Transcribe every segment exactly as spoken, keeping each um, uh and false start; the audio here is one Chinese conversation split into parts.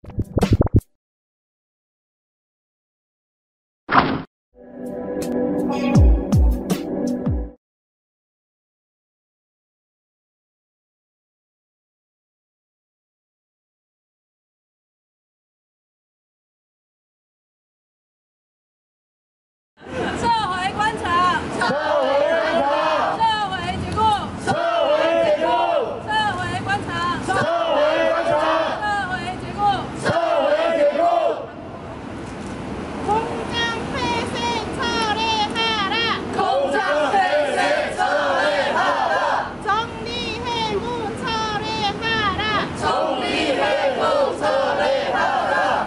撤回观察，撤回观察，撤回结果，撤回结果，撤回观察，撤回观察，撤回结果，撤回结果。空降飞行策略下啦，空降飞行策略下啦，总理会晤策略下啦，总理会晤策略下啦。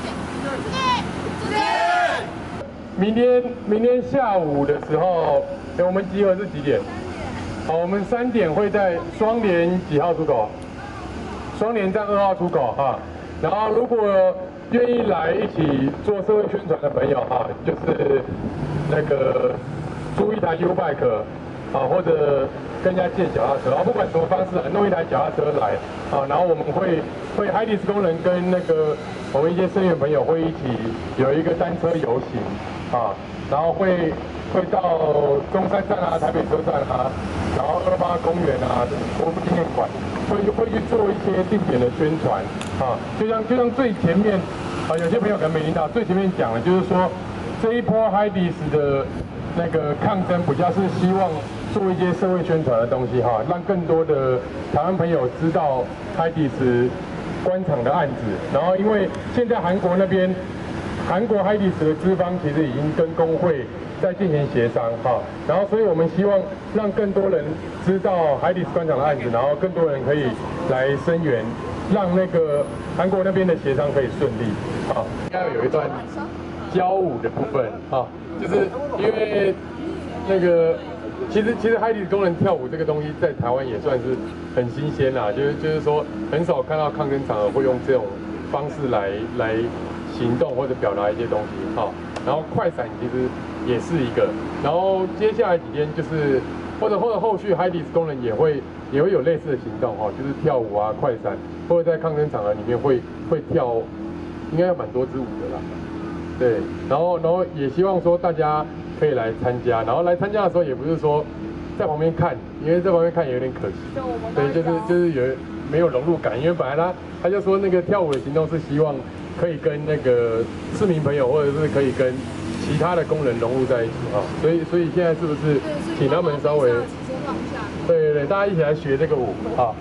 明天明天下午的时候，哎，我们集合是几点？好，我们三点会在双连几号出口？双连站二号出口哈。然后如果愿意来一起做社会宣传的朋友哈，就是那个租一台 U bike 啊，或者跟人家借脚踏车，啊，不管什么方式啊，弄一台脚踏车来啊，然后我们会会 Heidi's 工人跟那个我们一些社员朋友会一起有一个单车游行。啊，然后会会到中山站啊、台北车站啊，然后二八公园啊、国父纪念馆，会会去做一些定点的宣传啊。就像就像最前面啊，有些朋友可能没听到，最前面讲了，就是说这一波 Heidi's 的那个抗争，比较是希望做一些社会宣传的东西哈，让更多的台湾朋友知道 Heidi's 官场的案子。然后因为现在韩国那边。韩国 Heidi's 的资方其实已经跟工会在进行协商哈，然后所以我们希望让更多人知道 Heidi's 官场的案子，然后更多人可以来声援，让那个韩国那边的协商可以顺利啊。要有一段教舞的部分啊，就是因为那个其实其实 Heidi's 工人跳舞这个东西在台湾也算是很新鲜啦，就是就是说很少看到抗争场合会用这种方式来来。行动或者表达一些东西，哈，然后快闪其实也是一个，然后接下来几天就是或者或者后续 Heidi's 工人也会也会有类似的行动，哈，就是跳舞啊、快闪，或者在抗争场合里面会会跳，应该有蛮多支舞的啦，对，然后然后也希望说大家可以来参加，然后来参加的时候也不是说在旁边看，因为在旁边看也有点可惜，对，就是就是有没有融入感，因为本来他他就说那个跳舞的行动是希望。可以跟那个市民朋友，或者是可以跟其他的工人融入在一起啊，所以所以现在是不是请他们稍微，对对对，大家一起来学这个舞啊。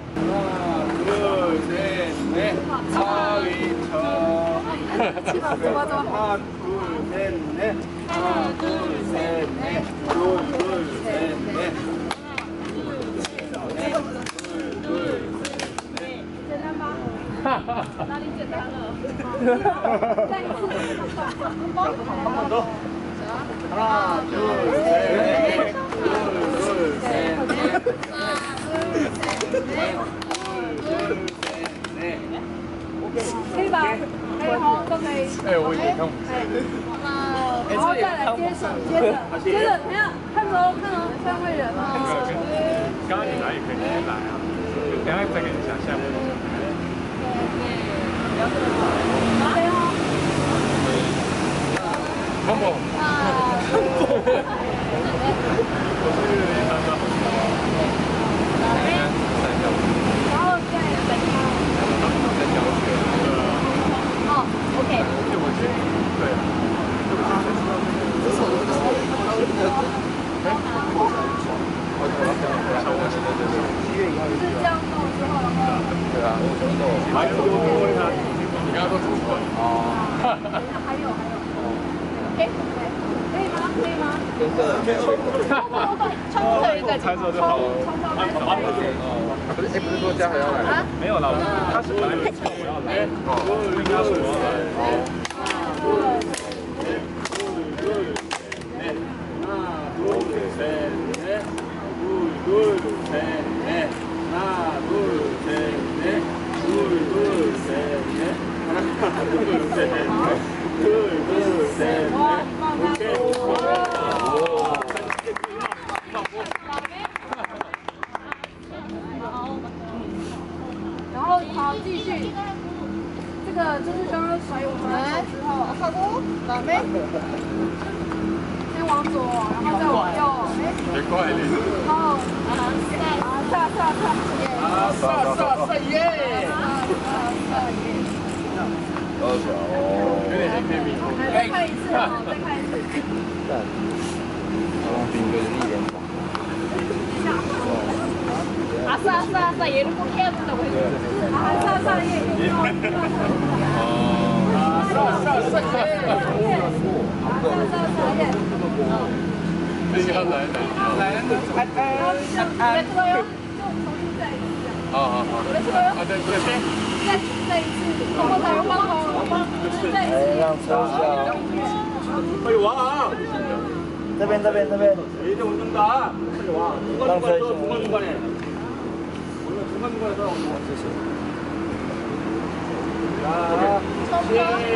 哪里简单了？再一次，差不多。하나, 둘, 셋, 둘, 둘, 셋, 넷. 하나, 둘, 셋, 넷. 둘, 둘, 셋, 넷. 可以吧？可以哈，都可以。 哎，我已经看不见。 那然后再来接着，接着，接着，等下看哦，看哦，三位人哦。 刚刚你来也可以直接来啊，等下再给你想项目。 可以哦。 康宝。 然后再等他。哦 ，OK。 对，我觉得对。 就是这样弄之后，然后。 对啊，还有你刚刚说怎么做？哦。 还有还有。哎，可以吗？可以吗？真的。冲冲可以再冲冲冲到再冲。 不是，哎，不是说嘉禾要来？ 没有啦，他是本来有跳舞要来，哦，应该是我要来。 然后好，继续。这个就是刚刚甩我们的手之后，하고 그다음에先往左，然后再往右，哎， 别快点。 然后啊下下下耶， 啊，上上上耶！多少？ 有点黑片迷。 再看一次哦，再看一次。 兵哥的力量大。 아싸 아싸 아싸 얘를 꼭 해야 된다고 했죠. 아싸 아싸 얘. 아싸 아싸 아싸 얘. 아싸 아싸 얘. 这个要来来。 来，安安。 왜 틀어요? 좀 정신再一次。 好好好。 왜 틀어요? 啊，对对对。 再再一次，然后再帮忙，再一次。 让抽下。 快点와 这边这边这边。 이제 온다. 빨리 와. 중간 중간에 중간 중간에. 오늘 중간 중간에 따라온다. 자,